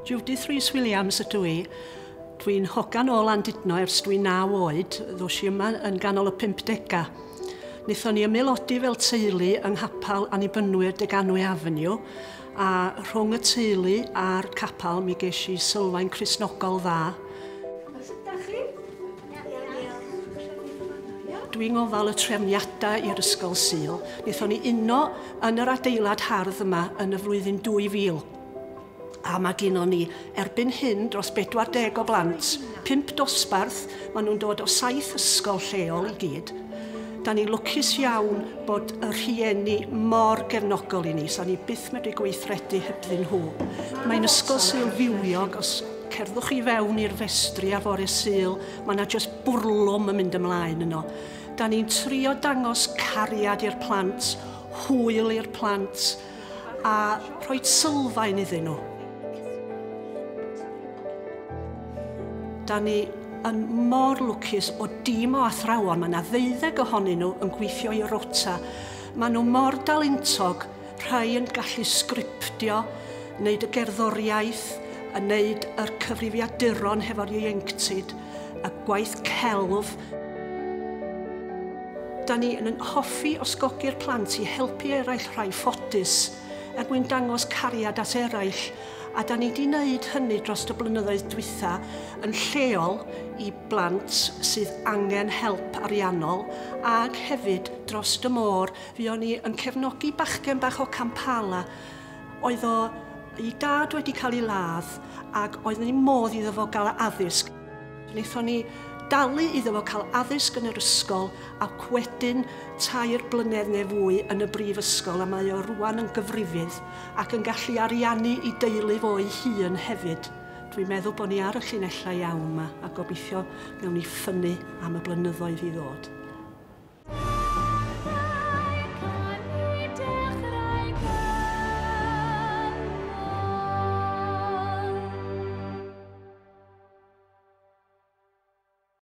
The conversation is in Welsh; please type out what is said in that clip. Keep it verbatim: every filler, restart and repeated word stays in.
Judith Rhys-Williams ydw i. Dwi'n hogan o Landudno ers dwi'n naw oed, ddws i yma yn ganol y pumdega. Wnaethon ni ymaelodi fel teulu yng Nghapal Annibynwyr Deganwy Avenue, a rhwng y teulu a'r capal mi ges i sylfaen Cristnogol dda. Dwi'n gofal y trefniadau i'r ysgol Sul. Wnaethon ni uno yn yr adeilad hardd yma yn y flwyddyn dwy fil. A mae gennym ni erbyn hyn dros bedwar deg o blant, pump dosbarth, maen nhw'n dod o saith ysgol lleol i gyd. Da ni'n lwcus iawn bod y rhieni mor gefnogol i ni, so ni byth medru gweithredu hebddyn nhw. Mae'n ysgol Sul fywiog, os cerddwch chi fewn i'r festri a fore Sul, mae yna jyst bwrlwm yn mynd ymlaen yno. Da ni'n trio dangos cariad i'r plant, hwyl i'r plant, a rhoi sylfaen iddyn nhw. Da ni yn mor lwcus o dim o athrawon. Mae yna ddeuddeg ohonyn nhw yn gweithio i rota. Maen nhw mor dalentog, rhai yn gallu sgriptio, wneud y gerddoriaeth, yn wneud yr cyfrifiaduron hefo'r ieuenctid, y gwaith celf. Da ni yn hoffi osgogi'r plant i helpu eraill rhai ffodus er mwyn dangos cariad at eraill. A da ni wedi gwneud hynny dros y blynyddoedd dwytha yn lleol i blant sydd angen help ariannol ac hefyd dros y môr fuon ni yn cefnogi bachgen bach o Kampala. Oedd o i dad wedi cael ei ladd ac oedd ni modd iddo fo gael addysg. Wnaethon ni dalu iddo fo cael addysg yn yr ysgol ac wedyn tair blynedd neu fwy yn y brifysgol, a mae o rwan yn gyfrifydd ac yn gallu ariannu i deulu fo ei hun hefyd. Dwi'n meddwl bod ni ar y llinellau iawn yma a gobeithio wnawn ni ffynnu am y blynyddoedd i ddod.